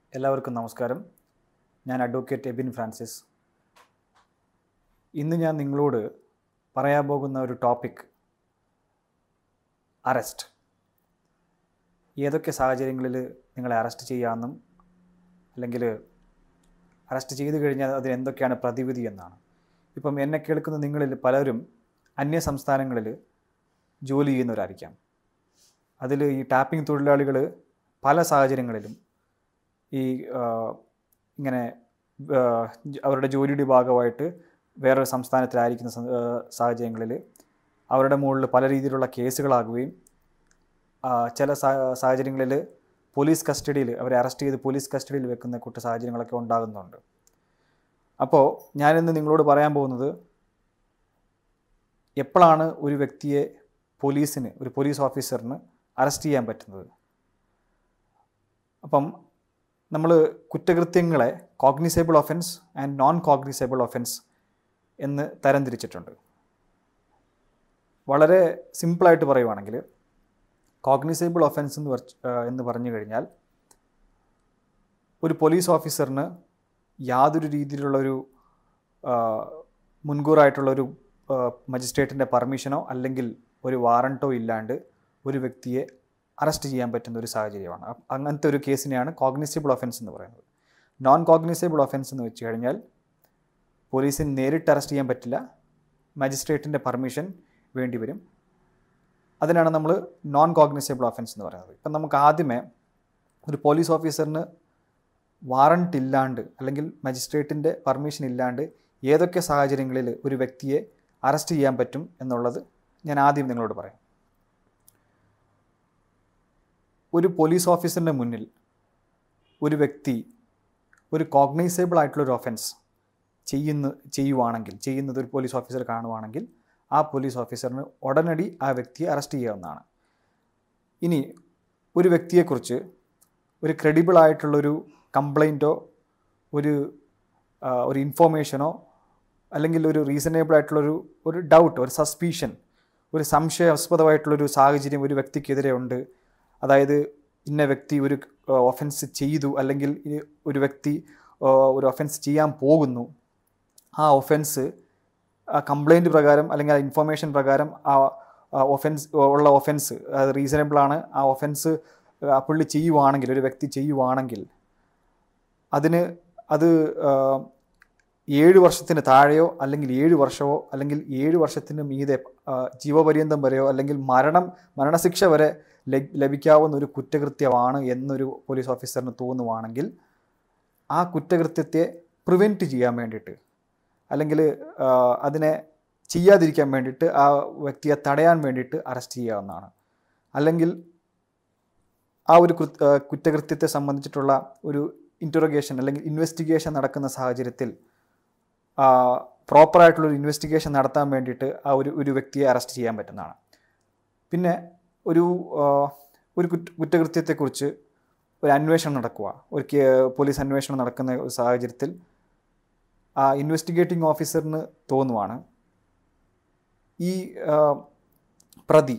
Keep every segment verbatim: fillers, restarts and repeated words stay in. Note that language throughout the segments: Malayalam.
എല്ലാവർക്കും നമസ്കാരം. ഞാൻ അഡ്വക്കേറ്റ് എബിൻ ഫ്രാൻസിസ്. ഇന്ന് ഞാൻ നിങ്ങളോട് പറയാൻ പോകുന്ന ഒരു ടോപ്പിക് അറസ്റ്റ്. ഏതൊക്കെ സാഹചര്യങ്ങളിൽ നിങ്ങളെ അറസ്റ്റ് ചെയ്യാമെന്നും അല്ലെങ്കിൽ അറസ്റ്റ് ചെയ്തു കഴിഞ്ഞാൽ അതിന് എന്തൊക്കെയാണ് പ്രതിവിധി എന്നാണ്. ഇപ്പം എന്നെ കേൾക്കുന്ന നിങ്ങളിൽ പലരും അന്യ സംസ്ഥാനങ്ങളിൽ ജോലി ചെയ്യുന്നവരായിരിക്കാം. അതിൽ ഈ ടാപ്പിംഗ് തൊഴിലാളികൾ പല സാഹചര്യങ്ങളിലും ഈ ഇങ്ങനെ അവരുടെ ജോലിയുടെ ഭാഗമായിട്ട് വേറൊരു സംസ്ഥാനത്തിലായിരിക്കുന്ന സാഹചര്യങ്ങളിൽ അവരുടെ മുകളിൽ പല രീതിയിലുള്ള കേസുകളാകുകയും ചില സാഹചര്യങ്ങളിൽ പോലീസ് കസ്റ്റഡിയിൽ അവരെ അറസ്റ്റ് ചെയ്ത് പോലീസ് കസ്റ്റഡിയിൽ വെക്കുന്ന കൂട്ട സാഹചര്യങ്ങളൊക്കെ ഉണ്ടാകുന്നുണ്ട്. അപ്പോൾ ഞാനിന്ന് നിങ്ങളോട് പറയാൻ പോകുന്നത് എപ്പോഴാണ് ഒരു വ്യക്തിയെ പോലീസിന് ഒരു പോലീസ് ഓഫീസറിന് അറസ്റ്റ് ചെയ്യാൻ പറ്റുന്നത്. അപ്പം നമ്മൾ കുറ്റകൃത്യങ്ങളെ cognisable offence and non cognisable offence എന്ന് തരംതിരിച്ചിട്ടുണ്ട്. വളരെ സിമ്പിളായിട്ട് പറയുവാണെങ്കിൽ കോഗ്നിസേബിൾ ഒഫൻസ് എന്ന് എന്ന് പറഞ്ഞു കഴിഞ്ഞാൽ ഒരു പോലീസ് ഓഫീസറിന് യാതൊരു രീതിയിലുള്ളൊരു മുൻകൂറായിട്ടുള്ളൊരു മജിസ്ട്രേറ്റിൻ്റെ പെർമിഷനോ അല്ലെങ്കിൽ ഒരു വാറണ്ടോ ഇല്ലാണ്ട് ഒരു വ്യക്തിയെ അറസ്റ്റ് ചെയ്യാൻ പറ്റുന്ന ഒരു സാഹചര്യമാണ്. അങ്ങനത്തെ ഒരു കേസിനെയാണ് കോഗ്നിസേബിൾ ഒഫൻസ് എന്ന് പറയുന്നത്. നോൺ കോഗ്നിസേബിൾ ഒഫൻസ് എന്ന് വെച്ച് കഴിഞ്ഞാൽ പോലീസിന് നേരിട്ട് അറസ്റ്റ് ചെയ്യാൻ പറ്റില്ല, മജിസ്ട്രേറ്റിൻ്റെ പെർമിഷൻ വേണ്ടി വരും. അതിനാണ് നമ്മൾ നോൺ കോഗ്നിസേബിൾ ഒഫൻസ് എന്ന് പറയുന്നത്. ഇപ്പം നമുക്ക് ആദ്യമേ ഒരു പോലീസ് ഓഫീസറിന് വാറണ്ട് ഇല്ലാണ്ട് അല്ലെങ്കിൽ മജിസ്ട്രേറ്റിൻ്റെ പെർമിഷൻ ഇല്ലാണ്ട് ഏതൊക്കെ സാഹചര്യങ്ങളിൽ ഒരു വ്യക്തിയെ അറസ്റ്റ് ചെയ്യാൻ പറ്റും എന്നുള്ളത് ഞാൻ ആദ്യം നിങ്ങളോട് പറയാം. ഒരു പോലീസ് ഓഫീസറിൻ്റെ മുന്നിൽ ഒരു വ്യക്തി ഒരു കോഗ്നൈസേബിൾ ആയിട്ടുള്ളൊരു ഒഫൻസ് ചെയ്യുന്ന ചെയ്യുവാണെങ്കിൽ ചെയ്യുന്നത് ഒരു പോലീസ് ഓഫീസർ കാണുവാണെങ്കിൽ ആ പോലീസ് ഓഫീസറിന് ഉടനടി ആ വ്യക്തിയെ അറസ്റ്റ് ചെയ്യാവുന്നതാണ്. ഇനി ഒരു വ്യക്തിയെക്കുറിച്ച് ഒരു ക്രെഡിബിൾ ആയിട്ടുള്ളൊരു കംപ്ലൈൻറ്റോ ഒരു ഒരു ഇൻഫോർമേഷനോ അല്ലെങ്കിൽ ഒരു റീസണബിൾ ആയിട്ടുള്ളൊരു ഒരു ഡൗട്ട് ഒരു സസ്പീഷൻ ഒരു സംശയാസ്പദമായിട്ടുള്ളൊരു സാഹചര്യം ഒരു വ്യക്തിക്കെതിരെ ഉണ്ട്, അതായത് ഇന്ന വ്യക്തി ഒരു ഒഫൻസ് ചെയ്തു അല്ലെങ്കിൽ ഒരു വ്യക്തി ഒരു ഒഫൻസ് ചെയ്യാൻ പോകുന്നു, ആ ഒഫൻസ് ആ കംപ്ലൈൻറ്റ് പ്രകാരം അല്ലെങ്കിൽ ആ ഇൻഫർമേഷൻ പ്രകാരം ആ ഒഫൻസ് ഉള്ള ഒഫൻസ് അത് റീസണബിളാണ്, ആ ഒഫൻസ് ആ പുള്ളി ചെയ്യുവാണെങ്കിൽ ഒരു വ്യക്തി ചെയ്യുവാണെങ്കിൽ അതിന് അത് ഏഴ് വർഷത്തിന് താഴെയോ അല്ലെങ്കിൽ ഏഴ് വർഷമോ അല്ലെങ്കിൽ ഏഴ് വർഷത്തിന് മീതെ ജീവപര്യന്തം വരെയോ അല്ലെങ്കിൽ മരണം മരണശിക്ഷ വരെ ലഭിക്കാവുന്ന ഒരു കുറ്റകൃത്യമാണ് എന്നൊരു പോലീസ് ഓഫീസറിന് തോന്നുവാണെങ്കിൽ ആ കുറ്റകൃത്യത്തെ പ്രിവെൻറ്റ് ചെയ്യാൻ വേണ്ടിയിട്ട് അല്ലെങ്കിൽ അതിനെ ചെയ്യാതിരിക്കാൻ വേണ്ടിയിട്ട് ആ വ്യക്തിയെ തടയാൻ വേണ്ടിയിട്ട് അറസ്റ്റ് ചെയ്യാവുന്നതാണ്. അല്ലെങ്കിൽ ആ ഒരു കുറ്റകൃത്യത്തെ സംബന്ധിച്ചിട്ടുള്ള ഒരു ഇൻറ്ററോഗേഷൻ അല്ലെങ്കിൽ ഇൻവെസ്റ്റിഗേഷൻ നടക്കുന്ന സാഹചര്യത്തിൽ പ്രോപ്പറായിട്ടുള്ളൊരു ഇൻവെസ്റ്റിഗേഷൻ നടത്താൻ വേണ്ടിയിട്ട് ആ ഒരു ഒരു വ്യക്തിയെ അറസ്റ്റ് ചെയ്യാൻ പറ്റുന്നതാണ്. പിന്നെ ഒരു ഒരു കുറ്റ കുറ്റകൃത്യത്തെക്കുറിച്ച് ഒരു അന്വേഷണം നടക്കുക, ഒരു പോലീസ് അന്വേഷണം നടക്കുന്ന ഒരു സാഹചര്യത്തിൽ ആ ഇൻവെസ്റ്റിഗേറ്റിംഗ് ഓഫീസറിന് തോന്നുവാണ് ഈ പ്രതി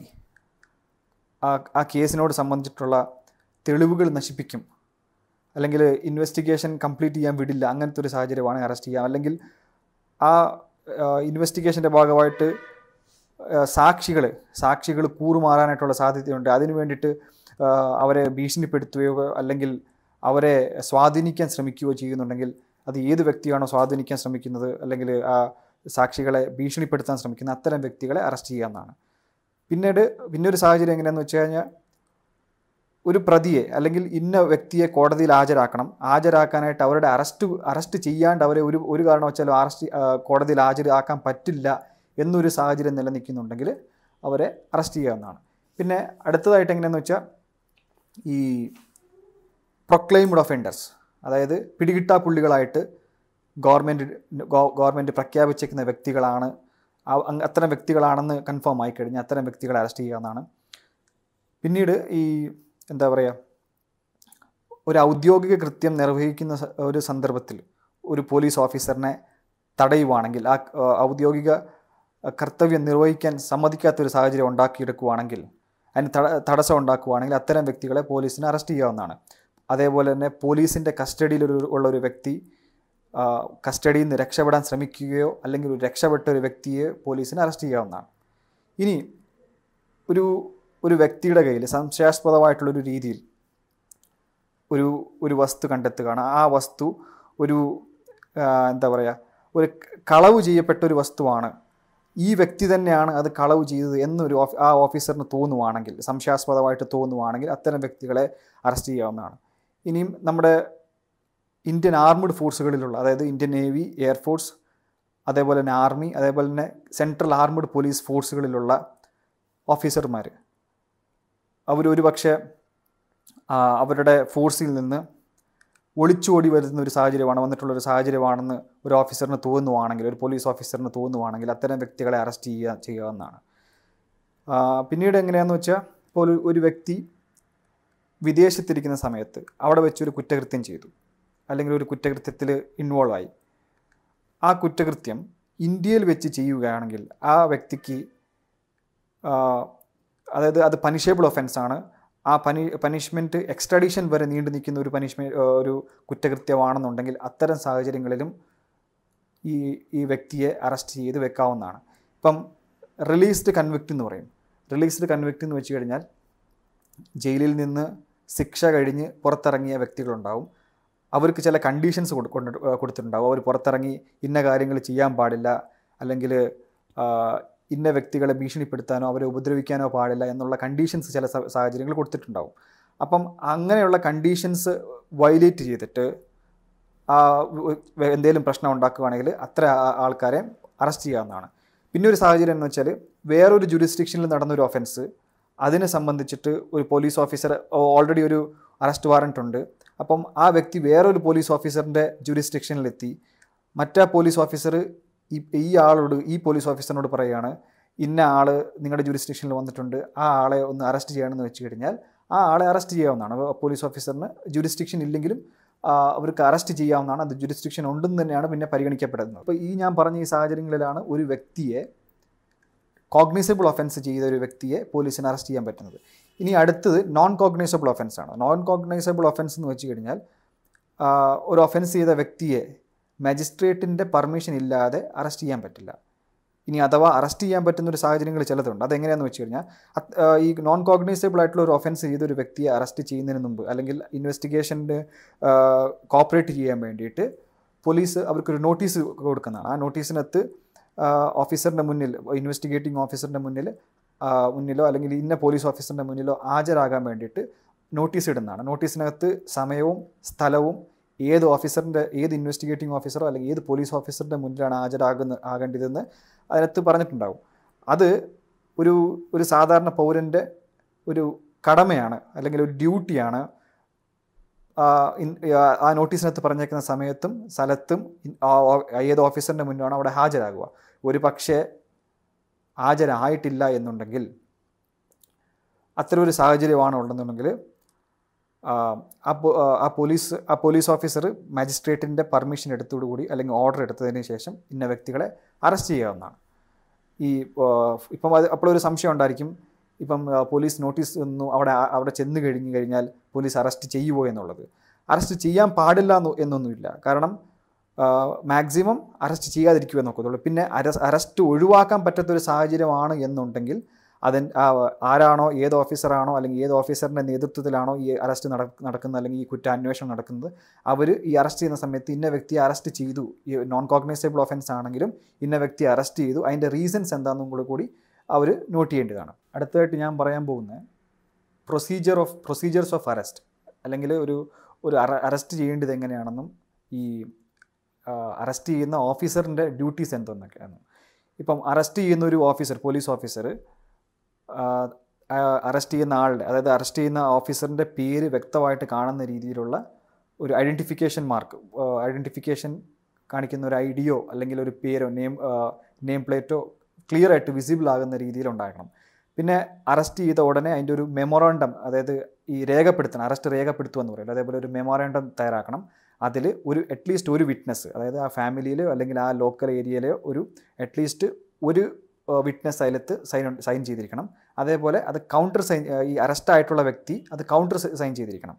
ആ ആ കേസിനോട് സംബന്ധിച്ചിട്ടുള്ള തെളിവുകൾ നശിപ്പിക്കും അല്ലെങ്കിൽ ഇൻവെസ്റ്റിഗേഷൻ കംപ്ലീറ്റ് ചെയ്യാൻ വിടില്ല, അങ്ങനത്തെ ഒരു സാഹചര്യമാണ് അറസ്റ്റ് ചെയ്യാം. അല്ലെങ്കിൽ ആ ഇൻവെസ്റ്റിഗേഷൻ്റെ ഭാഗമായിട്ട് സാക്ഷികൾ സാക്ഷികൾ കൂറുമാറാനായിട്ടുള്ള സാധ്യതയുണ്ട്, അതിനു വേണ്ടിയിട്ട് അവരെ ഭീഷണിപ്പെടുത്തുകയോ അല്ലെങ്കിൽ അവരെ സ്വാധീനിക്കാൻ ശ്രമിക്കുകയോ ചെയ്യുന്നുണ്ടെങ്കിൽ അത് ഏത് വ്യക്തിയാണോ സ്വാധീനിക്കാൻ ശ്രമിക്കുന്നത് അല്ലെങ്കിൽ ആ സാക്ഷികളെ ഭീഷണിപ്പെടുത്താൻ ശ്രമിക്കുന്ന അത്തരം വ്യക്തികളെ അറസ്റ്റ് ചെയ്യാവുന്നതാണ്. പിന്നീട് പിന്നൊരു സാഹചര്യം എങ്ങനെയാണെന്ന് വെച്ച് കഴിഞ്ഞാൽ ഒരു പ്രതിയെ അല്ലെങ്കിൽ ഇന്ന വ്യക്തിയെ കോടതിയിൽ ഹാജരാക്കണം, ഹാജരാക്കാനായിട്ട് അവരുടെ അറസ്റ്റ് അറസ്റ്റ് ചെയ്യാണ്ട് അവരെ ഒരു ഒരു കാരണവശാലും അറസ്റ്റ് കോടതിയിൽ ഹാജരാക്കാൻ പറ്റില്ല എന്നൊരു സാഹചര്യം നിലനിൽക്കുന്നുണ്ടെങ്കിൽ അവരെ അറസ്റ്റ് ചെയ്യാവുന്നതാണ്. പിന്നെ അടുത്തതായിട്ട് എങ്ങനെയാണെന്ന് വെച്ചാൽ ഈ പ്രൊക്ലെയിംഡ് ഒഫൻഡേഴ്സ്, അതായത് പിടികിട്ടാ പുള്ളികളായിട്ട് ഗവൺമെൻറ് ഗവൺമെൻറ് പ്രഖ്യാപിച്ചിരിക്കുന്ന വ്യക്തികളാണ്, അത്തരം വ്യക്തികളാണെന്ന് കൺഫേം ആയിക്കഴിഞ്ഞാൽ അത്തരം വ്യക്തികളെ അറസ്റ്റ് ചെയ്യാവുന്നതാണ്. പിന്നീട് ഈ എന്താ പറയുക ഒരു ഔദ്യോഗിക കൃത്യം നിർവഹിക്കുന്ന ഒരു സന്ദർഭത്തിൽ ഒരു പോലീസ് ഓഫീസറിനെ തടയുവാണെങ്കിൽ ആ ഔദ്യോഗിക കർത്തവ്യം നിർവഹിക്കാൻ സമ്മതിക്കാത്തൊരു സാഹചര്യം ഉണ്ടാക്കിയെടുക്കുകയാണെങ്കിൽ അതിന് തട തടസ്സം ഉണ്ടാക്കുകയാണെങ്കിൽ അത്തരം വ്യക്തികളെ പോലീസിന് അറസ്റ്റ് ചെയ്യാവുന്നതാണ്. അതേപോലെ തന്നെ പോലീസിൻ്റെ കസ്റ്റഡിയിൽ ഉള്ള ഒരു വ്യക്തി കസ്റ്റഡിയിൽ നിന്ന് രക്ഷപ്പെടാൻ ശ്രമിക്കുകയോ അല്ലെങ്കിൽ ഒരു രക്ഷപ്പെട്ട ഒരു വ്യക്തിയെ പോലീസിന് അറസ്റ്റ് ചെയ്യാവുന്നതാണ്. ഇനി ഒരു ഒരു വ്യക്തിയുടെ കയ്യിൽ സംശയാസ്പദമായിട്ടുള്ളൊരു രീതിയിൽ ഒരു ഒരു വസ്തു കണ്ടെത്തുകയാണ്. ആ വസ്തു ഒരു എന്താ പറയുക ഒരു കളവ് ചെയ്യപ്പെട്ട ഒരു വസ്തുവാണ്, ഈ വ്യക്തി തന്നെയാണ് അത് കളവ് ചെയ്തത് എന്നൊരു ആ ഓഫീസറിന് തോന്നുവാണെങ്കിൽ, സംശയാസ്പദമായിട്ട് തോന്നുവാണെങ്കിൽ അത്തരം വ്യക്തികളെ അറസ്റ്റ് ചെയ്യാവുന്നതാണ്. ഇനിയും നമ്മുടെ ഇന്ത്യൻ ആർമഡ് ഫോഴ്സുകളിലുള്ള, അതായത് ഇന്ത്യൻ നേവി, എയർഫോഴ്സ്, അതേപോലെ തന്നെ ആർമി, അതേപോലെ തന്നെ സെൻട്രൽ ആർമഡ് പോലീസ് ഫോഴ്സുകളിലുള്ള ഓഫീസർമാർ അവരൊരു പക്ഷേ അവരുടെ ഫോഴ്സിൽ നിന്ന് ഒളിച്ചോടി വരുന്ന ഒരു സാഹചര്യമാണ് വന്നിട്ടുള്ളൊരു സാഹചര്യമാണെന്ന് ഒരു ഓഫീസറിന് തോന്നുവാണെങ്കിൽ, ഒരു പോലീസ് ഓഫീസറിന് തോന്നുവാണെങ്കിൽ അത്തരം വ്യക്തികളെ അറസ്റ്റ് ചെയ്യുക ചെയ്യാവുന്നതാണ്. പിന്നീട് എങ്ങനെയാണെന്ന് വെച്ചാൽ, ഇപ്പോൾ ഒരു ഒരു വ്യക്തി വിദേശത്തിരിക്കുന്ന സമയത്ത് അവിടെ വെച്ചൊരു കുറ്റകൃത്യം ചെയ്തു, അല്ലെങ്കിൽ ഒരു കുറ്റകൃത്യത്തിൽ ഇൻവോൾവ് ആയി. ആ കുറ്റകൃത്യം ഇന്ത്യയിൽ വെച്ച് ചെയ്യുകയാണെങ്കിൽ ആ വ്യക്തിക്ക്, അതായത് അത് പനിഷബിൾ ഒഫൻസാണ്. ആ പനി പനിഷ്മെൻറ്റ് എക്സ്ട്രാഡിഷൻ വരെ നീണ്ടു നിൽക്കുന്ന ഒരു പനിഷ്മെൻറ്റ് ഒരു കുറ്റകൃത്യമാണെന്നുണ്ടെങ്കിൽ അത്തരം സാഹചര്യങ്ങളിലും ഈ ഈ വ്യക്തിയെ അറസ്റ്റ് ചെയ്ത് വെക്കാവുന്നതാണ്. ഇപ്പം റിലീസ്ഡ് കൺവിക്റ്റ് എന്ന് പറയും. റിലീസ്ഡ് കൺവിക്റ്റ് എന്ന് വെച്ച് കഴിഞ്ഞാൽ ജയിലിൽ നിന്ന് ശിക്ഷ കഴിഞ്ഞ് പുറത്തിറങ്ങിയ വ്യക്തികളുണ്ടാവും. അവർക്ക് ചില കണ്ടീഷൻസ് കൊണ്ട് കൊടുത്തിട്ടുണ്ടാവും. അവർ പുറത്തിറങ്ങി ഇന്ന കാര്യങ്ങൾ ചെയ്യാൻ പാടില്ല, അല്ലെങ്കിൽ ഇന്ന വ്യക്തികളെ ഭീഷണിപ്പെടുത്താനോ അവരെ ഉപദ്രവിക്കാനോ പാടില്ല എന്നുള്ള കണ്ടീഷൻസ് ചില സാഹചര്യങ്ങൾ കൊടുത്തിട്ടുണ്ടാവും. അപ്പം അങ്ങനെയുള്ള കണ്ടീഷൻസ് വയലേറ്റ് ചെയ്തിട്ട് എന്തെങ്കിലും പ്രശ്നം ഉണ്ടാക്കുകയാണെങ്കിൽ അത്ര ആൾക്കാരെ അറസ്റ്റ് ചെയ്യാവുന്നതാണ്. പിന്നെ ഒരു സാഹചര്യം എന്ന് വെച്ചാൽ, വേറൊരു ജുറിസ്ഡിക്ഷനിൽ നടന്നൊരു ഒഫൻസ്, അതിനെ സംബന്ധിച്ചിട്ട് ഒരു പോലീസ് ഓഫീസർ ഓൾറെഡി ഒരു അറസ്റ്റ് വാറൻറ്റ് ഉണ്ട്. അപ്പം ആ വ്യക്തി വേറൊരു പോലീസ് ഓഫീസറിൻ്റെ ജുറിസ്ഡിക്ഷനിലെത്തി മറ്റേ പോലീസ് ഓഫീസർ ഈ ഈ ആളോട് ഈ പോലീസ് ഓഫീസറിനോട് പറയുകയാണ്, ഇന്ന ആൾ നിങ്ങളുടെ ജുറിസ്ഡിക്ഷനിൽ വന്നിട്ടുണ്ട്, ആ ആളെ ഒന്ന് അറസ്റ്റ് ചെയ്യണമെന്ന് വെച്ച് കഴിഞ്ഞാൽ ആ ആളെ അറസ്റ്റ് ചെയ്യാവുന്നതാണ്. പോലീസ് ഓഫീസറിന് ജുറിസ്ഡിക്ഷൻ ഇല്ലെങ്കിലും അവർക്ക് അറസ്റ്റ് ചെയ്യാവുന്നതാണ്. അത് ജുറിസ്ഡിക്ഷൻ ഉണ്ടെന്ന് തന്നെയാണ് പിന്നെ പരിഗണിക്കപ്പെടുന്നത്. അപ്പോൾ ഈ ഞാൻ പറഞ്ഞ ഈ സാഹചര്യങ്ങളിലാണ് ഒരു വ്യക്തിയെ, കോഗ്നൈസബിൾ ഒഫൻസ് ചെയ്ത ഒരു വ്യക്തിയെ പോലീസിന് അറസ്റ്റ് ചെയ്യാൻ പറ്റുന്നത്. ഇനി അടുത്തത് നോൺ കോഗ്നൈസബിൾ ഒഫൻസാണ്. നോൺ കോഗ്നൈസബിൾ ഒഫൻസ് എന്ന് വെച്ച് കഴിഞ്ഞാൽ ഒരു ഒഫൻസ് ചെയ്ത വ്യക്തിയെ മജിസ്ട്രേറ്റിൻ്റെ പെർമിഷൻ ഇല്ലാതെ അറസ്റ്റ് ചെയ്യാൻ പറ്റില്ല. ഇനി അഥവാ അറസ്റ്റ് ചെയ്യാൻ പറ്റുന്ന ഒരു സാഹചര്യങ്ങൾ ചിലതുണ്ട്. അതെങ്ങനെയാണെന്ന് വെച്ച് കഴിഞ്ഞാൽ, ഈ നോൺ കോഗ്നൈസബിൾ ആയിട്ടുള്ള ഒരു ഒഫൻസ് ചെയ്ത ഒരു വ്യക്തിയെ അറസ്റ്റ് ചെയ്യുന്നതിന് മുമ്പ് അല്ലെങ്കിൽ ഇൻവെസ്റ്റിഗേഷൻ്റെ കോപ്പറേറ്റ് ചെയ്യാൻ വേണ്ടിയിട്ട് പോലീസ് അവർക്കൊരു നോട്ടീസ് കൊടുക്കുന്നതാണ്. ആ നോട്ടീസിനകത്ത് ഓഫീസറിൻ്റെ മുന്നിൽ, ഇൻവെസ്റ്റിഗേറ്റിംഗ് ഓഫീസറിൻ്റെ മുന്നിൽ മുന്നിലോ അല്ലെങ്കിൽ ഇന്ന പോലീസ് ഓഫീസറിൻ്റെ മുന്നിലോ ഹാജരാകാൻ വേണ്ടിയിട്ട് നോട്ടീസ് ഇടുന്നതാണ്. നോട്ടീസിനകത്ത് സമയവും സ്ഥലവും ഏത് ഓഫീസറിൻ്റെ, ഏത് ഇൻവെസ്റ്റിഗേറ്റിംഗ് ഓഫീസറോ അല്ലെങ്കിൽ ഏത് പോലീസ് ഓഫീസറിൻ്റെ മുന്നിലാണ് ഹാജരാകുന്ന ആകേണ്ടതെന്ന് അതിനകത്ത് പറഞ്ഞിട്ടുണ്ടാവും. അത് ഒരു ഒരു സാധാരണ പൗരൻ്റെ ഒരു കടമയാണ് അല്ലെങ്കിൽ ഒരു ഡ്യൂട്ടിയാണ്. ആ നോട്ടീസിനകത്ത് പറഞ്ഞേക്കുന്ന സമയത്തും സ്ഥലത്തും ഏത് ഓഫീസറിൻ്റെ മുന്നിലാണോ അവിടെ ഹാജരാകുക. ഒരു പക്ഷേ ഹാജരായിട്ടില്ല എന്നുണ്ടെങ്കിൽ, അത്തരം ഒരു സാഹചര്യമാണ് ഉണ്ടെന്നുണ്ടെങ്കിൽ ആ പോലീസ് ആ പോലീസ് ഓഫീസർ മജിസ്ട്രേറ്റിൻ്റെ പെർമിഷൻ എടുത്തോടുകൂടി അല്ലെങ്കിൽ ഓർഡർ എടുത്തതിന് ശേഷം ഇന്ന വ്യക്തികളെ അറസ്റ്റ് ചെയ്യാവുന്നതാണ്. ഈ ഇപ്പം അത് അപ്പോഴൊരു സംശയം ഉണ്ടായിരിക്കും, ഇപ്പം പോലീസ് നോട്ടീസ് ഒന്നും അവിടെ അവിടെ ചെന്ന് കഴിഞ്ഞ് കഴിഞ്ഞാൽ പോലീസ് അറസ്റ്റ് ചെയ്യുമോ എന്നുള്ളത്. അറസ്റ്റ് ചെയ്യാൻ പാടില്ല എന്നൊന്നുമില്ല. കാരണം മാക്സിമം അറസ്റ്റ് ചെയ്യാതിരിക്കുമേ നോക്കത്തുള്ളൂ. പിന്നെ അറസ്റ്റ് ഒഴിവാക്കാൻ പറ്റാത്തൊരു സാഹചര്യമാണ് എന്നുണ്ടെങ്കിൽ അതിൻ ആരാണോ, ഏത് ഓഫീസറാണോ അല്ലെങ്കിൽ ഏത് ഓഫീസറിൻ്റെ നേതൃത്വത്തിലാണോ ഈ അറസ്റ്റ് നടക്കുന്നത് അല്ലെങ്കിൽ ഈ കുറ്റാന്വേഷണം നടക്കുന്നത്, അവർ ഈ അറസ്റ്റ് ചെയ്യുന്ന സമയത്ത് ഇന്ന വ്യക്തിയെ അറസ്റ്റ് ചെയ്തു, ഈ നോൺ കോഗ്നൈസബിൾ ഒഫൻസ് ആണെങ്കിലും ഇന്ന വ്യക്തിയെ അറസ്റ്റ് ചെയ്തു, അതിൻ്റെ റീസൺസ് എന്താണെന്നും കൂടെ കൂടി അവർ നോട്ട് ചെയ്യേണ്ടതാണ്. അടുത്തതായിട്ട് ഞാൻ പറയാൻ പോകുന്നത് procedure of procedures of arrest, അല്ലെങ്കിൽ ഒരു ഒരു അറസ്റ്റ് ചെയ്യേണ്ടത് എങ്ങനെയാണെന്നും ഈ അറസ്റ്റ് ചെയ്യുന്ന ഓഫീസറിൻ്റെ ഡ്യൂട്ടീസ് എന്തെന്നൊക്കെയാണ്. ഇപ്പം അറസ്റ്റ് ചെയ്യുന്ന ഒരു ഓഫീസർ, പോലീസ് ഓഫീസർ അറസ്റ്റ് ചെയ്യുന്ന ആളുടെ, അതായത് അറസ്റ്റ് ചെയ്യുന്ന ഓഫീസറിൻ്റെ പേര് വ്യക്തമായിട്ട് കാണുന്ന രീതിയിലുള്ള ഒരു ഐഡൻറ്റിഫിക്കേഷൻ മാർക്ക്, ഐഡൻറ്റിഫിക്കേഷൻ കാണിക്കുന്ന ഒരു ഐ ഡിയോ അല്ലെങ്കിൽ ഒരു പേരോ നെയിം നെയിം പ്ലേറ്റോ ക്ലിയർ ആയിട്ട് വിസിബിൾ ആകുന്ന രീതിയിൽ ഉണ്ടാക്കണം. പിന്നെ അറസ്റ്റ് ചെയ്ത ഉടനെ അതിൻ്റെ ഒരു മെമ്മോറാണ്ടം, അതായത് ഈ രേഖപ്പെടുത്തണം, അറസ്റ്റ് രേഖപ്പെടുത്തുക എന്ന് പറയുന്നത്, അതേപോലെ ഒരു മെമ്മോറാണ്ടം തയ്യാറാക്കണം. അതിൽ ഒരു അറ്റ്ലീസ്റ്റ് ഒരു വിറ്റ്നസ്, അതായത് ആ ഫാമിലിയിലോ അല്ലെങ്കിൽ ആ ലോക്കൽ ഏരിയയിലെയോ ഒരു അറ്റ്ലീസ്റ്റ് ഒരു വിറ്റ്നസ് അതിലത്ത് സൈൻ സൈൻ ചെയ്തിരിക്കണം. അതേപോലെ അത് കൗണ്ടർ സൈൻ, ഈ അറസ്റ്റ് ആയിട്ടുള്ള വ്യക്തി അത് കൗണ്ടർ സൈൻ ചെയ്തിരിക്കണം.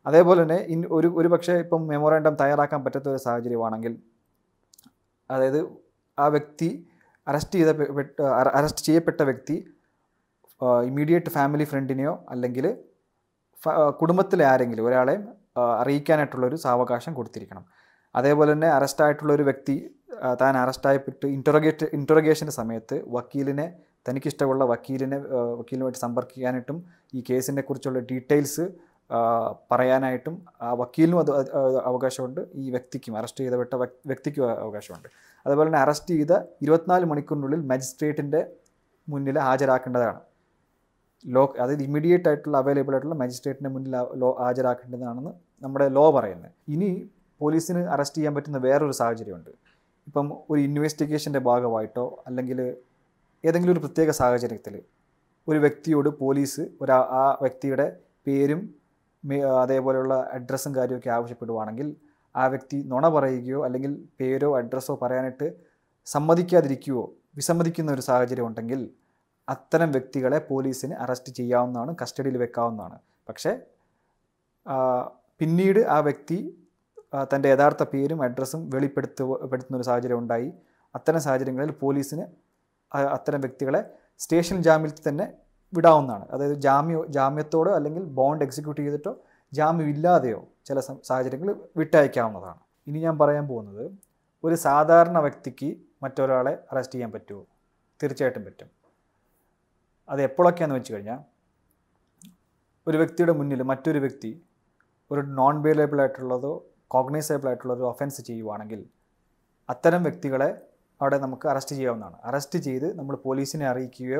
അതേപോലെ തന്നെ ഇൻ ഒരു ഒരു പക്ഷേ ഇപ്പം മെമ്മോറാണ്ടം തയ്യാറാക്കാൻ പറ്റാത്ത ഒരു സാഹചര്യമാണെങ്കിൽ, അതായത് ആ വ്യക്തി അറസ്റ്റ് ചെയ്ത അറസ്റ്റ് ചെയ്യപ്പെട്ട വ്യക്തി ഇമ്മീഡിയറ്റ് ഫാമിലി ഫ്രണ്ടിനെയോ അല്ലെങ്കിൽ കുടുംബത്തിലെ ആരെങ്കിലും ഒരാളെ അറിയിക്കാനായിട്ടുള്ളൊരു സാവകാശം കൊടുത്തിരിക്കണം. അതേപോലെ തന്നെ അറസ്റ്റായിട്ടുള്ള ഒരു വ്യക്തി താൻ അറസ്റ്റായപ്പെട്ട് ഇൻറ്ററോഗേറ്റ് ഇൻറ്ററോഗേഷൻ്റെ സമയത്ത് വക്കീലിനെ തനിക്കിഷ്ടമുള്ള വക്കീലിനെ വക്കീലുമായിട്ട് സമ്പർക്കിക്കാനായിട്ടും ഈ കേസിനെ കുറിച്ചുള്ള ഡീറ്റെയിൽസ് പറയാനായിട്ടും ആ വക്കീലിനും അത് അവകാശമുണ്ട്, ഈ വ്യക്തിക്കും അറസ്റ്റ് ചെയ്തപ്പെട്ട വ്യക്തിക്കും അവകാശമുണ്ട്. അതുപോലെ തന്നെ അറസ്റ്റ് ചെയ്ത ഇരുപത്തിനാല് മണിക്കൂറിനുള്ളിൽ മജിസ്ട്രേറ്റിൻ്റെ മുന്നിൽ ഹാജരാക്കേണ്ടതാണ്. ലോ അതായത് ഇമ്മീഡിയറ്റ് ആയിട്ടുള്ള അവൈലബിൾ ആയിട്ടുള്ള മജിസ്ട്രേറ്റിൻ്റെ മുന്നിൽ ലോ ഹാജരാക്കേണ്ടതാണെന്ന് നമ്മുടെ ലോ പറയുന്നത്. ഇനി പോലീസിന് അറസ്റ്റ് ചെയ്യാൻ പറ്റുന്ന വേറൊരു സാഹചര്യമുണ്ട്. ഇപ്പം ഒരു ഇൻവെസ്റ്റിഗേഷൻ്റെ ഭാഗമായിട്ടോ അല്ലെങ്കിൽ ഏതെങ്കിലും ഒരു പ്രത്യേക സാഹചര്യത്തിൽ ഒരു വ്യക്തിയോട് പോലീസ് ഒരു ആ വ്യക്തിയുടെ പേരും അതേപോലെയുള്ള അഡ്രസ്സും കാര്യമൊക്കെ ആവശ്യപ്പെടുവാണെങ്കിൽ ആ വ്യക്തി നുണ പറയുകയോ അല്ലെങ്കിൽ പേരോ അഡ്രസ്സോ പറയാനായിട്ട് സമ്മതിക്കാതിരിക്കുകയോ വിസമ്മതിക്കുന്ന ഒരു സാഹചര്യം ഉണ്ടെങ്കിൽ അത്തരം വ്യക്തികളെ പോലീസിന് അറസ്റ്റ് ചെയ്യാവുന്നതാണ്, കസ്റ്റഡിയിൽ വെക്കാവുന്നതാണ്. പക്ഷേ പിന്നീട് ആ വ്യക്തി തൻ്റെ യഥാർത്ഥ പേരും അഡ്രസ്സും വെളിപ്പെടുത്തുന്ന ഒരു സാഹചര്യം ഉണ്ടായി. അത്തരം സാഹചര്യങ്ങളിൽ പോലീസിന് അത്തരം വ്യക്തികളെ സ്റ്റേഷൻ ജാമ്യത്തിൽ തന്നെ വിടാവുന്നതാണ്. അതായത് ജാമ്യ ജാമ്യത്തോടോ അല്ലെങ്കിൽ ബോണ്ട് എക്സിക്യൂട്ട് ചെയ്തിട്ടോ ജാമ്യമില്ലാതെയോ ചില സാഹചര്യങ്ങളിൽ വിട്ടയക്കാവുന്നതാണ്. ഇനി ഞാൻ പറയാൻ പോകുന്നത്, ഒരു സാധാരണ വ്യക്തിക്ക് മറ്റൊരാളെ അറസ്റ്റ് ചെയ്യാൻ പറ്റുമോ? തീർച്ചയായിട്ടും പറ്റും. അത് എപ്പോഴൊക്കെയാണെന്ന് വെച്ച് കഴിഞ്ഞാൽ, ഒരു വ്യക്തിയുടെ മുന്നിൽ മറ്റൊരു വ്യക്തി ഒരു നോൺ ബെയിലബിൾ ആയിട്ടുള്ളതോ കോഗ്നൈസബിൾ ആയിട്ടുള്ളൊരു ഒഫൻസ് ചെയ്യുവാണെങ്കിൽ അത്തരം വ്യക്തികളെ അവിടെ നമുക്ക് അറസ്റ്റ് ചെയ്യാവുന്നതാണ്. അറസ്റ്റ് ചെയ്ത് നമ്മൾ പോലീസിനെ അറിയിക്കുകയോ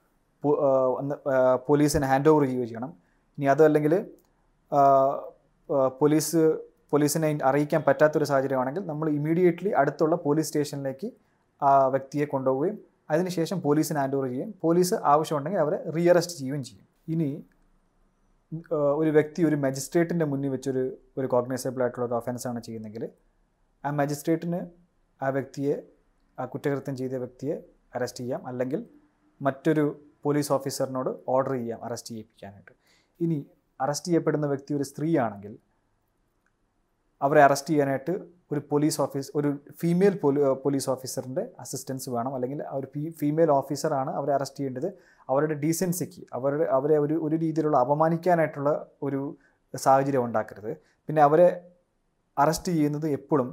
പോലീസിനെ ഹാൻഡ് ഓവർ ചെയ്യുകയോ ചെയ്യണം. ഇനി അതല്ലെങ്കിൽ പോലീസ് പോലീസിനെ അറിയിക്കാൻ പറ്റാത്തൊരു സാഹചര്യമാണെങ്കിൽ നമ്മൾ ഇമ്മീഡിയറ്റ്ലി അടുത്തുള്ള പോലീസ് സ്റ്റേഷനിലേക്ക് ആ വ്യക്തിയെ കൊണ്ടുപോവുകയും അതിനുശേഷം പോലീസിന് ഹാൻഡ് ഓവർ ചെയ്യുകയും പോലീസ് ആവശ്യമുണ്ടെങ്കിൽ അവരെ റീ അറസ്റ്റ് ചെയ്യുകയും ചെയ്യും. ഇനി ഒരു വ്യക്തി ഒരു മജിസ്ട്രേറ്റിൻ്റെ മുന്നിൽ വെച്ചൊരു ഒരു കോഗ്നൈസബിൾ ആയിട്ടുള്ള ഒരു ഒഫൻസാണ് ചെയ്യുന്നതെങ്കിൽ ആ മജിസ്ട്രേറ്റിന് ആ വ്യക്തിയെ ആ കുറ്റകൃത്യം ചെയ്ത വ്യക്തിയെ അറസ്റ്റ് ചെയ്യാം, അല്ലെങ്കിൽ മറ്റൊരു പോലീസ് ഓഫീസറിനോട് ഓർഡർ ചെയ്യാം അറസ്റ്റ് ചെയ്യിപ്പിക്കാനായിട്ട്. ഇനി അറസ്റ്റ് ചെയ്യപ്പെടുന്ന വ്യക്തി ഒരു സ്ത്രീയാണെങ്കിൽ അവരെ അറസ്റ്റ് ചെയ്യാനായിട്ട് ഒരു പോലീസ് ഓഫീസ് ഒരു ഫീമെയിൽ പോലീസ് ഓഫീസറിൻ്റെ അസിസ്റ്റൻസ് വേണം, അല്ലെങ്കിൽ ഒരു ഫീമെയിൽ ഓഫീസറാണ് അവരെ അറസ്റ്റ് ചെയ്യേണ്ടത്. അവരുടെ ഡീസൻസിക്ക് അവരുടെ അവരെ ഒരു ഒരു രീതിയിലുള്ള അപമാനിക്കാനായിട്ടുള്ള ഒരു സാഹചര്യം ഉണ്ടാക്കരുത്. പിന്നെ അവരെ അറസ്റ്റ് ചെയ്യുന്നത് എപ്പോഴും,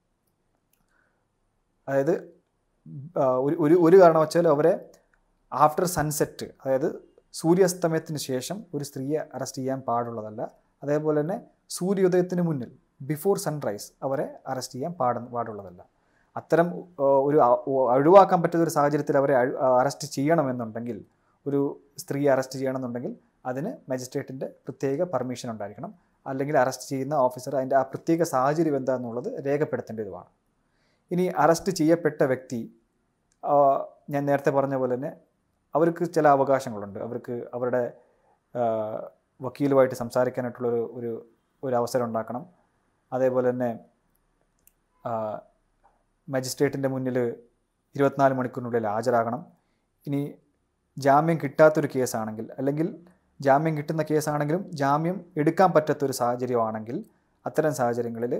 അതായത് ഒരു ഒരു ഒരു കാരണവശാലും അവരെ ആഫ്റ്റർ സൺസെറ്റ്, അതായത് സൂര്യാസ്തമയത്തിന് ശേഷം ഒരു സ്ത്രീയെ അറസ്റ്റ് ചെയ്യാൻ പാടുള്ളതല്ല. അതേപോലെ തന്നെ സൂര്യോദയത്തിന് മുന്നിൽ ബിഫോർ സൺറൈസ് അവരെ അറസ്റ്റ് ചെയ്യാൻ പാട പാടുള്ളതല്ല. അത്തരം ഒരു ഒഴിവാക്കാൻ പറ്റുന്ന ഒരു സാഹചര്യത്തിൽ അവരെ അറസ്റ്റ് ചെയ്യണമെന്നുണ്ടെങ്കിൽ, ഒരു സ്ത്രീയെ അറസ്റ്റ് ചെയ്യണമെന്നുണ്ടെങ്കിൽ അതിന് മജിസ്ട്രേറ്റിൻ്റെ പ്രത്യേക പെർമിഷൻ ഉണ്ടായിരിക്കണം, അല്ലെങ്കിൽ അറസ്റ്റ് ചെയ്യുന്ന ഓഫീസർ അതിൻ്റെ ആ പ്രത്യേക സാഹചര്യം എന്താണെന്നുള്ളത് രേഖപ്പെടുത്തേണ്ടതുമാണ്. ഇനി അറസ്റ്റ് ചെയ്യപ്പെട്ട വ്യക്തി, ഞാൻ നേരത്തെ പറഞ്ഞ പോലെ തന്നെ അവർക്ക് ചില അവകാശങ്ങളുണ്ട്. അവർക്ക് അവരുടെ വക്കീലുമായിട്ട് സംസാരിക്കാനായിട്ടുള്ളൊരു ഒരു ഒരു അവസരം ഉണ്ടാക്കണം. അതേപോലെ തന്നെ മജിസ്ട്രേറ്റിൻ്റെ മുന്നിൽ ഇരുപത്തിനാല് മണിക്കൂറിനുള്ളിൽ ഹാജരാകണം. ഇനി ജാമ്യം കിട്ടാത്തൊരു കേസാണെങ്കിൽ, അല്ലെങ്കിൽ ജാമ്യം കിട്ടുന്ന കേസാണെങ്കിലും ജാമ്യം എടുക്കാൻ പറ്റാത്തൊരു സാഹചര്യമാണെങ്കിൽ അത്തരം സാഹചര്യങ്ങളിൽ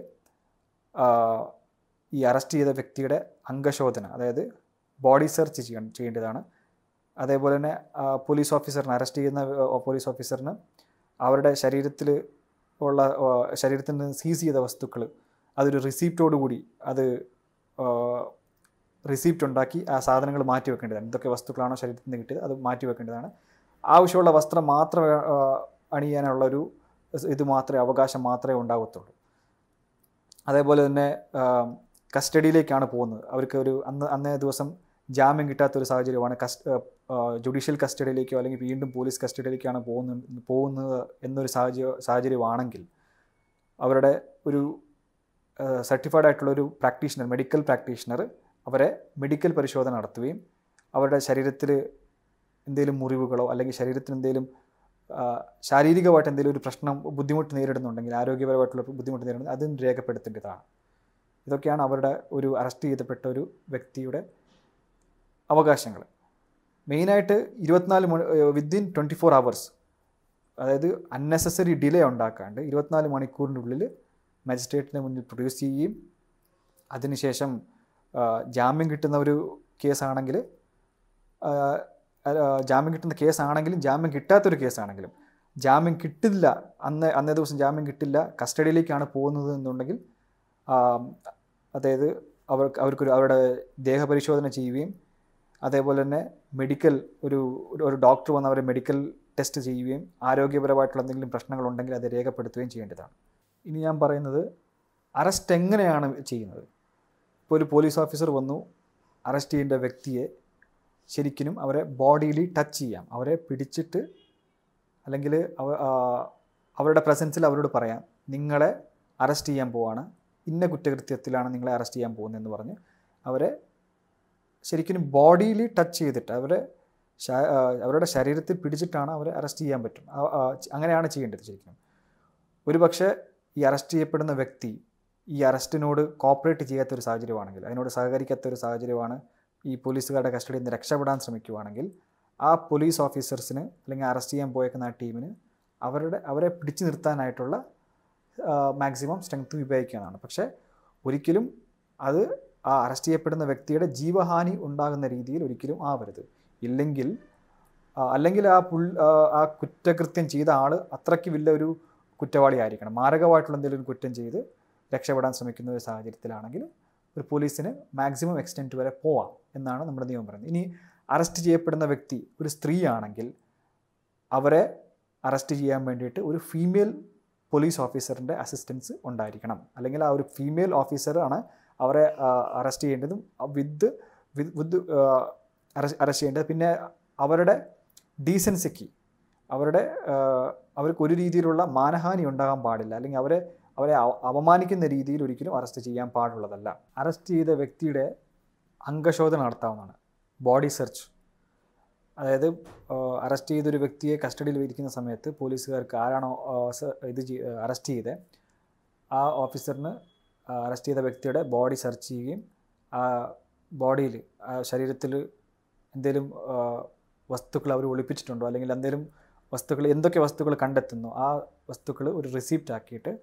ഈ അറസ്റ്റ് ചെയ്ത വ്യക്തിയുടെ അംഗശോധന, അതായത് ബോഡി സെർച്ച് ചെയ്യ ചെയ്യേണ്ടതാണ്. അതേപോലെ തന്നെ പോലീസ് ഓഫീസറിന് അറസ്റ്റ് ചെയ്യുന്ന പോലീസ് ഓഫീസറിന് അവരുടെ ശരീരത്തിൽ ഉള്ള ശരീരത്തിൽ നിന്ന് സീസ് ചെയ്ത വസ്തുക്കൾ അതൊരു റിസീപ്റ്റോടുകൂടി അത് റിസീപ്റ്റ് ഉണ്ടാക്കി ആ സാധനങ്ങൾ മാറ്റി വെക്കേണ്ടതാണ്. എന്തൊക്കെ വസ്തുക്കളാണോ ശരീരത്തിൽ നിന്ന് കിട്ടിയത് അത് മാറ്റി വെക്കേണ്ടതാണ്. ആവശ്യമുള്ള വസ്ത്രം മാത്രം അണിയാനുള്ളൊരു ഇത് മാത്രമേ അവകാശം മാത്രമേ ഉണ്ടാകത്തുള്ളൂ. അതേപോലെ തന്നെ കസ്റ്റഡിയിലേക്കാണ് പോകുന്നത്. അവർക്ക് ഒരു അന്ന് അന്നേ ദിവസം ജാമ്യം കിട്ടാത്തൊരു സാഹചര്യമാണ് കസ് ജുഡീഷ്യൽ കസ്റ്റഡിയിലേക്കോ അല്ലെങ്കിൽ വീണ്ടും പോലീസ് കസ്റ്റഡിയിലേക്കാണ് പോകുന്ന പോകുന്നത് എന്നൊരു സാഹചര്യ സാഹചര്യമാണെങ്കിൽ അവരുടെ ഒരു സർട്ടിഫൈഡ് ആയിട്ടുള്ളൊരു പ്രാക്ടീഷണർ, മെഡിക്കൽ പ്രാക്ടീഷണർ അവരെ മെഡിക്കൽ പരിശോധന നടത്തുകയും അവരുടെ ശരീരത്തിൽ എന്തെങ്കിലും മുറിവുകളോ അല്ലെങ്കിൽ ശരീരത്തിന് എന്തെങ്കിലും ശാരീരികമായിട്ട് എന്തെങ്കിലും ഒരു പ്രശ്നം ബുദ്ധിമുട്ട് നേരിടുന്നുണ്ടെങ്കിൽ, ആരോഗ്യപരമായിട്ടുള്ള ബുദ്ധിമുട്ട് നേരിടുന്നത് അതും രേഖപ്പെടുത്തേണ്ടതാണ്. ഇതൊക്കെയാണ് അവരുടെ ഒരു അറസ്റ്റ് ചെയ്യപ്പെട്ട ഒരു വ്യക്തിയുടെ അവകാശങ്ങൾ. മെയിനായിട്ട് ഇരുപത്തിനാല് മണി വിത്തിൻ ട്വൻറ്റി ഫോർ അവേഴ്സ് അതായത് അൺനെസസറി ഡിലേ ഉണ്ടാക്കാണ്ട് ഇരുപത്തിനാല് മണിക്കൂറിൻ്റെ ഉള്ളിൽ മജിസ്ട്രേറ്റിൻ്റെ മുന്നിൽ പ്രൊഡ്യൂസ് ചെയ്യുകയും അതിനുശേഷം ജാമ്യം കിട്ടുന്ന ഒരു കേസാണെങ്കിൽ ജാമ്യം കിട്ടുന്ന കേസാണെങ്കിലും ജാമ്യം കിട്ടാത്തൊരു കേസാണെങ്കിലും ജാമ്യം കിട്ടില്ല, അന്ന് അന്നേ ദിവസം ജാമ്യം കിട്ടില്ല, കസ്റ്റഡിയിലേക്കാണ് പോകുന്നത് എന്നുണ്ടെങ്കിൽ അതായത് അവർക്ക് അവർക്കൊരു അവരുടെ ദേഹപരിശോധന ചെയ്യുകയും അതേപോലെ തന്നെ മെഡിക്കൽ ഒരു ഒരു ഡോക്ടർ വന്ന് അവരെ മെഡിക്കൽ ടെസ്റ്റ് ചെയ്യുകയും ആരോഗ്യപരമായിട്ടുള്ള എന്തെങ്കിലും പ്രശ്നങ്ങളുണ്ടെങ്കിൽ അത് രേഖപ്പെടുത്തുകയും ചെയ്യേണ്ടതാണ്. ഇനി ഞാൻ പറയുന്നത് അറസ്റ്റ് എങ്ങനെയാണ് ചെയ്യുന്നത്. ഇപ്പോൾ ഒരു പോലീസ് ഓഫീസർ വന്നു അറസ്റ്റ് ചെയ്യേണ്ട വ്യക്തിയെ ശരിക്കും അവരെ ബോഡിയിൽ ടച്ച് ചെയ്യാം, അവരെ പിടിച്ചിട്ട് അല്ലെങ്കിൽ അവ അവരുടെ പ്രസൻസിൽ അവരോട് പറയാം നിങ്ങളെ അറസ്റ്റ് ചെയ്യാൻ പോവാണ്, ഇന്ന കുറ്റകൃത്യത്തിലാണ് നിങ്ങളെ അറസ്റ്റ് ചെയ്യാൻ പോകുന്നതെന്ന് പറഞ്ഞ് അവരെ ശരിക്കും ബോഡിയിൽ ടച്ച് ചെയ്തിട്ട് അവരെ അവരുടെ ശരീരത്തിൽ പിടിച്ചിട്ടാണ് അവരെ അറസ്റ്റ് ചെയ്യാൻ പറ്റും. അങ്ങനെയാണ് ചെയ്യേണ്ടത്. ശരിക്കും ഒരു പക്ഷേ ഈ അറസ്റ്റ് ചെയ്യപ്പെടുന്ന വ്യക്തി ഈ അറസ്റ്റിനോട് കോപ്പറേറ്റ് ചെയ്യാത്തൊരു സാഹചര്യമാണെങ്കിൽ, അതിനോട് സഹകരിക്കാത്തൊരു സാഹചര്യമാണ്, ഈ പോലീസുകാരുടെ കസ്റ്റഡിയിൽ നിന്ന് രക്ഷപ്പെടാൻ ശ്രമിക്കുകയാണെങ്കിൽ ആ പോലീസ് ഓഫീസേഴ്സിന് അല്ലെങ്കിൽ അറസ്റ്റ് ചെയ്യാൻ പോയേക്കുന്ന ആ ടീമിന് അവരുടെ അവരെ പിടിച്ചു നിർത്താനായിട്ടുള്ള മാക്സിമം സ്ട്രെങ്ത് ഉപയോഗിക്കാനാണ്. പക്ഷേ ഒരിക്കലും അത് ആ അറസ്റ്റ് ചെയ്യപ്പെടുന്ന വ്യക്തിയുടെ ജീവഹാനി ഉണ്ടാകുന്ന രീതിയിൽ ഒരിക്കലും ആവരുത്. ഇല്ലെങ്കിൽ അല്ലെങ്കിൽ ആ പുൾ ആ കുറ്റകൃത്യം ചെയ്ത ആൾ അത്രയ്ക്ക് വലിയ ഒരു കുറ്റവാളി ആയിരിക്കണം. മാരകമായിട്ടുള്ള എന്തെങ്കിലും കുറ്റം ചെയ്ത് രക്ഷപ്പെടാൻ ശ്രമിക്കുന്ന ഒരു സാഹചര്യത്തിലാണെങ്കിൽ ഒരു പോലീസിന് മാക്സിമം എക്സ്റ്റെൻറ്റ് വരെ പോവാം എന്നാണ് നമ്മുടെ നിയമം പറയുന്നത്. ഇനി അറസ്റ്റ് ചെയ്യപ്പെടുന്ന വ്യക്തി ഒരു സ്ത്രീ ആണെങ്കിൽ അവരെ അറസ്റ്റ് ചെയ്യാൻ വേണ്ടിയിട്ട് ഒരു ഫീമെയിൽ പോലീസ് ഓഫീസറിൻ്റെ അസിസ്റ്റൻസ് ഉണ്ടായിരിക്കണം. അല്ലെങ്കിൽ ആ ഒരു ഫീമെയിൽ ഓഫീസറാണ് അവരെ അറസ്റ്റ് ചെയ്യേണ്ടതും വിത്ത് വിത്ത് അറസ്റ്റ് ചെയ്യേണ്ടത്. പിന്നെ അവരുടെ ഡീസൻസിക്ക് അവരുടെ അവർക്ക് ഒരു രീതിയിലുള്ള മാനഹാനി ഉണ്ടാകാൻ പാടില്ല, അല്ലെങ്കിൽ അവരെ അവരെ അപമാനിക്കുന്ന രീതിയിൽ ഒരിക്കലും അറസ്റ്റ് ചെയ്യാൻ പാടുള്ളതല്ല. അറസ്റ്റ് ചെയ്ത വ്യക്തിയുടെ അംഗശോധന നടത്താവുന്നതാണ്, ബോഡി സെർച്ച്. അതായത് അറസ്റ്റ് ചെയ്തൊരു വ്യക്തിയെ കസ്റ്റഡിയിൽ ഇരിക്കുന്ന സമയത്ത് പോലീസുകാർക്ക് ആരാണോ ഇത് അറസ്റ്റ് ചെയ്തത് ആ ഓഫീസറിന് അറസ്റ്റ് ചെയ്ത വ്യക്തിയുടെ ബോഡി സെർച്ച് ചെയ്യുകയും ആ ബോഡിയിൽ ആ ശരീരത്തിൽ എന്തെങ്കിലും വസ്തുക്കൾ അവർ ഒളിപ്പിച്ചിട്ടുണ്ടോ അല്ലെങ്കിൽ എന്തെങ്കിലും വസ്തുക്കൾ എന്തൊക്കെ വസ്തുക്കൾ കണ്ടെത്തുന്നു ആ വസ്തുക്കൾ ഒരു റിസീപ്റ്റ് ആക്കിയിട്ട്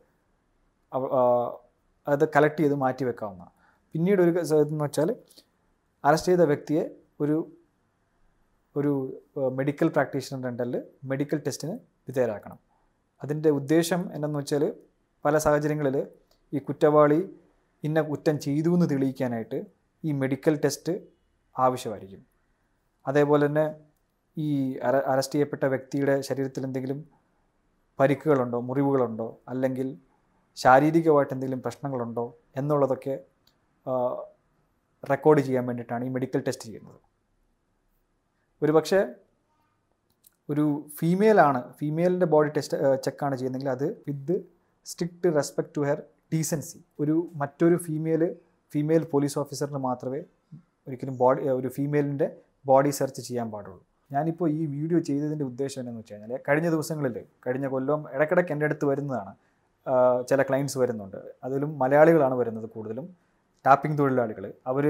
അത് കളക്ട് ചെയ്ത് മാറ്റി വെക്കാവുന്നതാണ്. പിന്നീട് ഒരു എന്ന് വെച്ചാൽ അറസ്റ്റ് ചെയ്ത വ്യക്തിയെ ഒരു ഒരു മെഡിക്കൽ പ്രാക്ടീഷണറുടെ അണ്ടറിൽ മെഡിക്കൽ ടെസ്റ്റിന് വിധേയരാക്കണം. അതിൻ്റെ ഉദ്ദേശം എന്തെന്ന് വെച്ചാൽ പല സാഹചര്യങ്ങളിൽ ഈ കുറ്റവാളി ഇന്ന കുറ്റം ചെയ്തു എന്ന് തെളിയിക്കാനായിട്ട് ഈ മെഡിക്കൽ ടെസ്റ്റ് ആവശ്യമായിരിക്കും. അതേപോലെ തന്നെ ഈ അറ അറസ്റ്റ് ചെയ്യപ്പെട്ട വ്യക്തിയുടെ ശരീരത്തിൽ എന്തെങ്കിലും പരിക്കുകളുണ്ടോ, മുറിവുകളുണ്ടോ, അല്ലെങ്കിൽ ശാരീരികമായിട്ട് എന്തെങ്കിലും പ്രശ്നങ്ങളുണ്ടോ എന്നുള്ളതൊക്കെ റെക്കോർഡ് ചെയ്യാൻ വേണ്ടിയിട്ടാണ് ഈ മെഡിക്കൽ ടെസ്റ്റ് ചെയ്യുന്നത്. ഒരു പക്ഷേ ഒരു ഫീമെയിലാണ് ഫീമെയിലിൻ്റെ ബോഡി ടെസ്റ്റ് ചെക്കാണ് ചെയ്യുന്നതെങ്കിൽ അത് with strict respect to her decency. ഒരു മറ്റൊരു ഫീമെയിൽ ഫീമെയിൽ പോലീസ് ഓഫീസറിന് മാത്രമേ ഒരിക്കലും ബോഡി ഒരു ഫീമെയിലിൻ്റെ ബോഡി സെർച്ച് ചെയ്യാൻ പാടുള്ളൂ. ഞാനിപ്പോൾ ഈ വീഡിയോ ചെയ്തതിൻ്റെ ഉദ്ദേശം എന്താണെന്ന് വെച്ച് കഴിഞ്ഞാൽ കഴിഞ്ഞ ദിവസങ്ങളിൽ കഴിഞ്ഞ കൊല്ലം ഇടയ്ക്കിടയ്ക്ക് എൻ്റെ അടുത്ത് വരുന്നതാണ് ചില ക്ലയൻറ്റ്സ് വരുന്നുണ്ട്. അതിലും മലയാളികളാണ് വരുന്നത് കൂടുതലും, ടാപ്പിംഗ് തൊഴിലാളികൾ. അവർ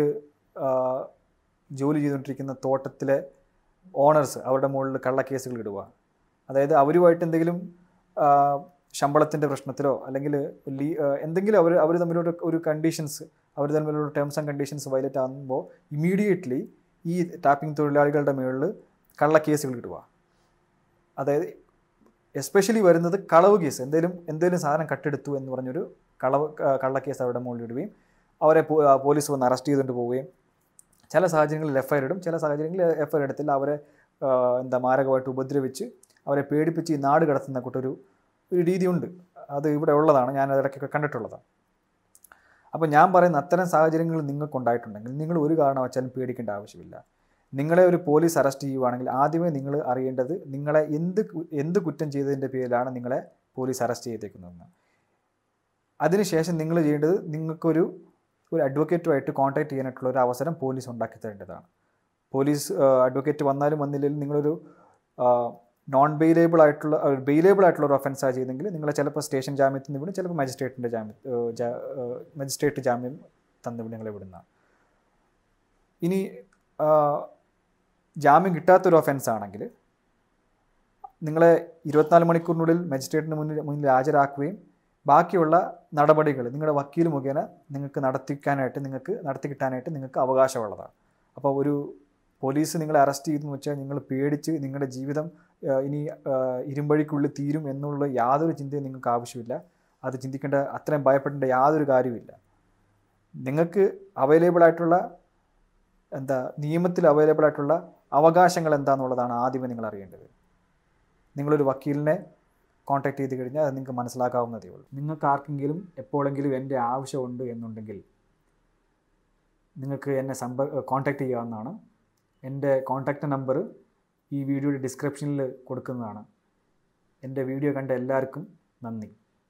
ജോലി ചെയ്തുകൊണ്ടിരിക്കുന്ന തോട്ടത്തിലെ ഓണേഴ്സ് അവരുടെ മുകളിൽ കള്ളക്കേസുകൾ ഇടുക. അതായത് അവരുമായിട്ട് എന്തെങ്കിലും ശമ്പളത്തിൻ്റെ പ്രശ്നത്തിലോ അല്ലെങ്കിൽ ലീ എന്തെങ്കിലും അവർ അവർ തമ്മിലുള്ള ഒരു കണ്ടീഷൻസ് അവർ തമ്മിലുള്ള ടേംസ് ആൻഡ് കണ്ടീഷൻസ് വയലേറ്റ് ആകുമ്പോൾ ഇമ്മീഡിയറ്റ്ലി ഈ ടാപ്പിംഗ് തൊഴിലാളികളുടെ മുകളിൽ കള്ളക്കേസുകൾ ഇടുക. അതായത് എസ്പെഷ്യലി വരുന്നത് കളവ് കേസ്, എന്തെങ്കിലും എന്തെങ്കിലും സാധനം കട്ടെടുത്തു എന്ന് പറഞ്ഞൊരു കളവ് കള്ളക്കേസ് അവരുടെ മുകളിൽ ഇടുകയും അവരെ പോലീസ് വന്ന് അറസ്റ്റ് ചെയ്തുകൊണ്ട് പോവുകയും ചില സാഹചര്യങ്ങളിൽ എഫ് ഐ ആർ ഇടും, ചില സാഹചര്യങ്ങളിൽ എഫ് ഐ ആർ എടുത്തില്ല, അവരെ എന്താ മാരകമായിട്ട് ഉപദ്രവിച്ച് അവരെ പേടിപ്പിച്ച് ഈ നാട് കടത്തുന്ന കൂട്ടൊരു ഒരു രീതിയുണ്ട്. അത് ഇവിടെ ഉള്ളതാണ്, ഞാൻ അതിടയ്ക്കൊക്കെ കണ്ടിട്ടുള്ളതാണ്. അപ്പോൾ ഞാൻ പറയുന്ന അത്തരം സാഹചര്യങ്ങൾ നിങ്ങൾക്കുണ്ടായിട്ടുണ്ടെങ്കിൽ നിങ്ങൾ ഒരു കാരണവശാലും പേടിക്കേണ്ട ആവശ്യമില്ല. നിങ്ങളെ ഒരു പോലീസ് അറസ്റ്റ് ചെയ്യുകയാണെങ്കിൽ ആദ്യമേ നിങ്ങൾ അറിയേണ്ടത് നിങ്ങളെ എന്ത് എന്ത് കുറ്റം ചെയ്തതിൻ്റെ പേരിലാണ് നിങ്ങളെ പോലീസ് അറസ്റ്റ് ചെയ്തേക്കുന്നതെന്ന്. അതിനുശേഷം നിങ്ങൾ ചെയ്യേണ്ടത് നിങ്ങൾക്കൊരു ഒരു അഡ്വക്കേറ്റുമായിട്ട് കോൺടാക്ട് ചെയ്യാനായിട്ടുള്ള ഒരു അവസരം പോലീസ് ഉണ്ടാക്കി തരേണ്ടതാണ്. പോലീസ് അഡ്വക്കേറ്റ് വന്നാലും വന്നില്ലെങ്കിലും നിങ്ങളൊരു നോൺ ബെയിലേബിൾ ആയിട്ടുള്ള ബെയിലേബിൾ ആയിട്ടുള്ള ഒരു ഒഫൻസാണ് ചെയ്തെങ്കിൽ നിങ്ങളെ ചിലപ്പോൾ സ്റ്റേഷൻ ജാമ്യത്തിൽ നിന്ന് വിടും, ചിലപ്പോൾ മജിസ്ട്രേറ്റിൻ്റെ ജാമ്യം മജിസ്ട്രേറ്റ് ജാമ്യം തന്നു നിങ്ങളെ വിടുന്നതാണ്. ഇനി ജാമ്യം കിട്ടാത്തൊരു ഒഫൻസ് ആണെങ്കിൽ നിങ്ങളെ ഇരുപത്തിനാല് മണിക്കൂറിനുള്ളിൽ മജിസ്ട്രേറ്റിന് മുന്നിൽ മുന്നിൽ ഹാജരാക്കുകയും ബാക്കിയുള്ള നടപടികൾ നിങ്ങളുടെ വക്കീൽ മുഖേന നിങ്ങൾക്ക് നടത്തിക്കാനായിട്ട് നിങ്ങൾക്ക് നടത്തി കിട്ടാനായിട്ട് നിങ്ങൾക്ക് അവകാശമുള്ളതാണ്. അപ്പോൾ ഒരു പോലീസ് നിങ്ങളെ അറസ്റ്റ് ചെയ്തെന്ന് വെച്ചാൽ നിങ്ങൾ പേടിച്ച് നിങ്ങളുടെ ജീവിതം ഇനി ഇരുമ്പഴിക്കുള്ളിൽ തീരും എന്നുള്ള യാതൊരു ചിന്തയും നിങ്ങൾക്ക് ആവശ്യമില്ല. അത് ചിന്തിക്കേണ്ട, അത്രയും ഭയപ്പെടേണ്ട യാതൊരു കാര്യമില്ല. നിങ്ങൾക്ക് അവൈലബിൾ ആയിട്ടുള്ള എന്താ നിയമത്തിൽ അവൈലബിൾ ആയിട്ടുള്ള അവകാശങ്ങൾ എന്താണെന്നുള്ളതാണ് ആദ്യമേ നിങ്ങൾ അറിയേണ്ടത്. നിങ്ങളൊരു വക്കീലിനെ കോൺടാക്ട് ചെയ്ത് കഴിഞ്ഞാൽ അത് നിങ്ങൾക്ക് മനസ്സിലാക്കാവുന്നതേ ഉള്ളൂ. നിങ്ങൾക്ക് ആർക്കെങ്കിലും എപ്പോഴെങ്കിലും എൻ്റെ ആവശ്യമുണ്ട് എന്നുണ്ടെങ്കിൽ നിങ്ങൾക്ക് എന്നെ സമ്പർക്ക കോൺടാക്ട് ചെയ്യാവുന്നതാണ്. എൻ്റെ കോൺടാക്റ്റ് നമ്പർ ഈ വീഡിയോയുടെ ഡിസ്ക്രിപ്ഷനിൽ കൊടുക്കുന്നതാണ്. എൻ്റെ വീഡിയോ കണ്ട എല്ലാവർക്കും നന്ദി.